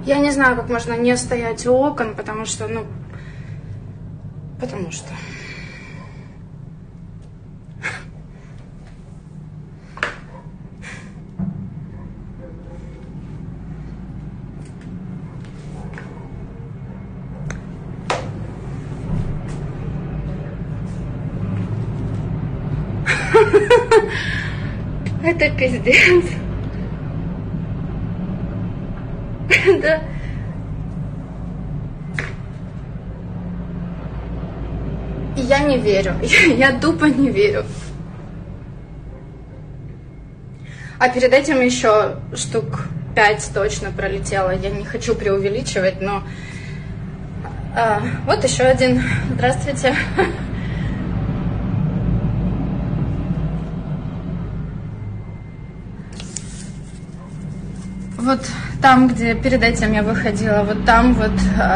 Я не знаю, как можно не стоять у окон, потому что, ну... Потому что... Это пиздец. Да. Я не верю. Я тупо не верю. А перед этим еще штук 5 точно пролетело. Я не хочу преувеличивать, но... вот еще один. Здравствуйте. Вот там, где перед этим я выходила, вот там вот...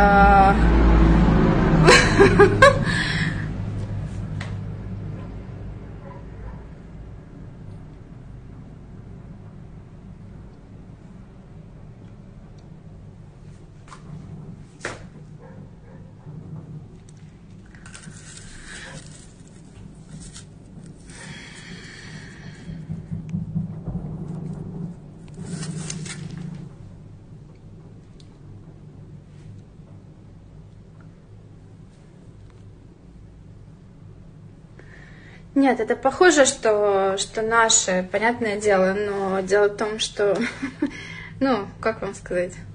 Нет, это похоже, что наше, понятное дело, но дело в том, что, ну, как вам сказать...